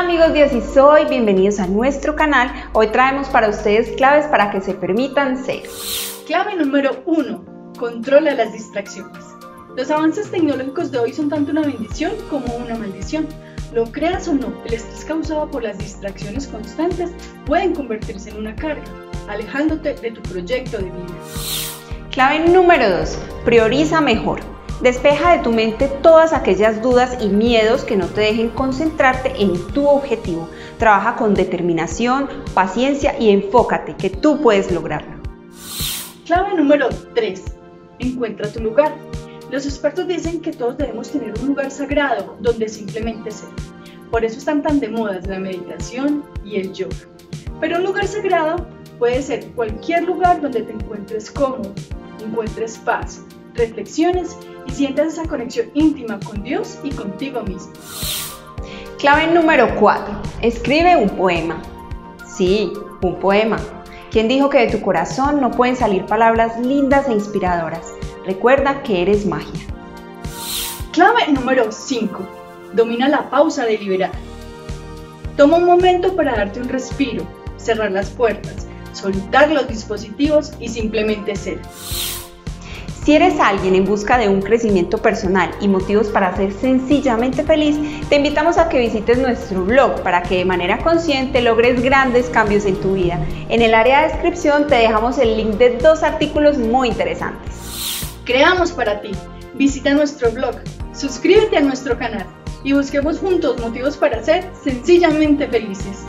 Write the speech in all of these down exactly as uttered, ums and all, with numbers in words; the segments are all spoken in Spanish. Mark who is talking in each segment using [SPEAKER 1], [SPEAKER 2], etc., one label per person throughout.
[SPEAKER 1] amigos de Así Soy, bienvenidos a nuestro canal. Hoy traemos para ustedes claves para que se permitan ser.
[SPEAKER 2] Clave número uno. Controla las distracciones. Los avances tecnológicos de hoy son tanto una bendición como una maldición. Lo creas o no, el estrés causado por las distracciones constantes pueden convertirse en una carga, alejándote de tu proyecto de vida.
[SPEAKER 1] Clave número dos. Prioriza mejor. Despeja de tu mente todas aquellas dudas y miedos que no te dejen concentrarte en tu objetivo. Trabaja con determinación, paciencia y enfócate, que tú puedes lograrlo.
[SPEAKER 2] Clave número tres. Encuentra tu lugar. Los expertos dicen que todos debemos tener un lugar sagrado donde simplemente ser. Por eso están tan de moda la meditación y el yoga. Pero un lugar sagrado puede ser cualquier lugar donde te encuentres cómodo, encuentres paz, reflexiones y sientas esa conexión íntima con Dios y contigo mismo.
[SPEAKER 1] Clave número cuatro. Escribe un poema. Sí, un poema. ¿Quién dijo que de tu corazón no pueden salir palabras lindas e inspiradoras? Recuerda que eres magia.
[SPEAKER 2] Clave número cinco. Domina la pausa deliberada. Toma un momento para darte un respiro, cerrar las puertas, soltar los dispositivos y simplemente ser.
[SPEAKER 1] Si eres alguien en busca de un crecimiento personal y motivos para ser sencillamente feliz, te invitamos a que visites nuestro blog para que de manera consciente logres grandes cambios en tu vida. En el área de descripción te dejamos el link de dos artículos muy interesantes.
[SPEAKER 2] Creamos para ti. Visita nuestro blog, suscríbete a nuestro canal y busquemos juntos motivos para ser sencillamente felices.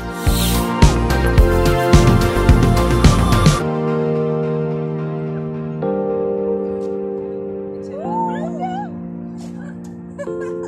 [SPEAKER 3] Ha ha ha.